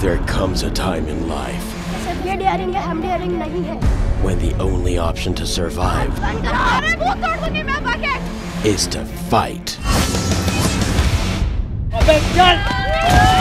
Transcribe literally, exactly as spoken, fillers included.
There comes a time in life ये daring है, हम daring नहीं है. when the only option to survive is to fight.